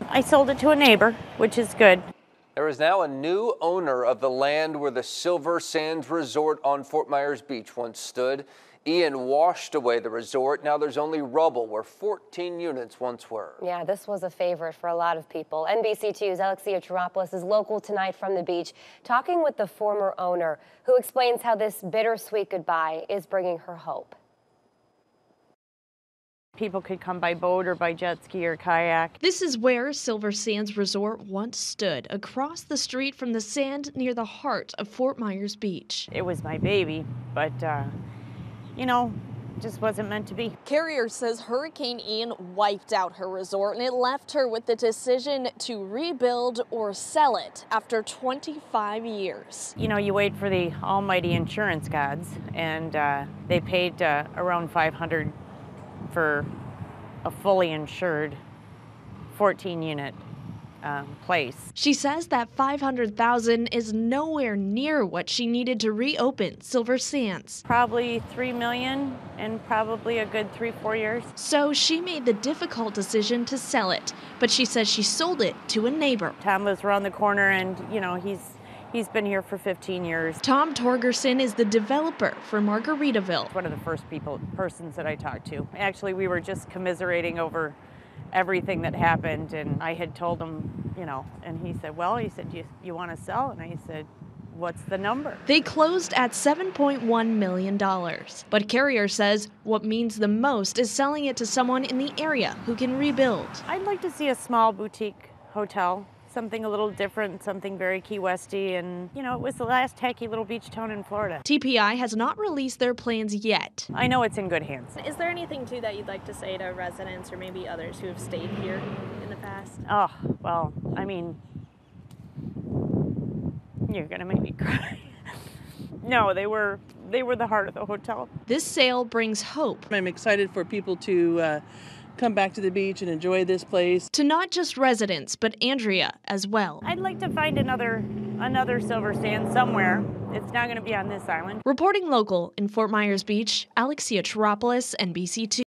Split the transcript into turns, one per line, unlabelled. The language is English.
I sold it to a neighbor, which is good.
There is now a new owner of the land where the Silver Sands Resort on Fort Myers Beach once stood. Ian washed away the resort. Now there's only rubble where 14 units once were.
Yeah, this was a favorite for a lot of people. NBC2's Alexia Chiropoulos is local tonight from the beach, talking with the former owner, who explains how this bittersweet goodbye is bringing her hope.
People could come by boat or by jet ski or kayak.
This is where Silver Sands Resort once stood, across the street from the sand near the heart of Fort Myers Beach.
It was my baby, but you know, just wasn't meant to be.
Carrier says Hurricane Ian wiped out her resort, and it left her with the decision to rebuild or sell it after 25 years.
You know, you wait for the almighty insurance gods, and they paid around $500 for a fully insured 14-unit place.
She says that $500,000 is nowhere near what she needed to reopen Silver Sands.
Probably $3 million and probably a good 3-4 years.
So she made the difficult decision to sell it, but she says she sold it to a neighbor.
Tom lives around the corner, and you know, he's been here for 15 years.
Tom Torgerson is the developer for Margaritaville.
One of the first persons that I talked to. Actually, we were just commiserating over everything that happened, and I had told him, you know, and he said, well, you want to sell? And I said, what's the number?
They closed at $7.1 million. But Carrier says what means the most is selling it to someone in the area who can rebuild.
I'd like to see a small boutique hotel. Something a little different, something very Key Westy, and you know, it was the last tacky little beach town in Florida.
TPI has not released their plans yet.
I know it's in good hands.
Is there anything too that you'd like to say to residents or maybe others who have stayed here in the past?
Oh, well, I mean, you're gonna make me cry. No, they were the heart of the hotel.
This sale brings hope.
I'm excited for people to come back to the beach and enjoy this place.
To not just residents, but Andrea as well.
I'd like to find another Silver Sand somewhere. It's not going to be on this island.
Reporting local in Fort Myers Beach, Alexia Chiropoulos, NBC2.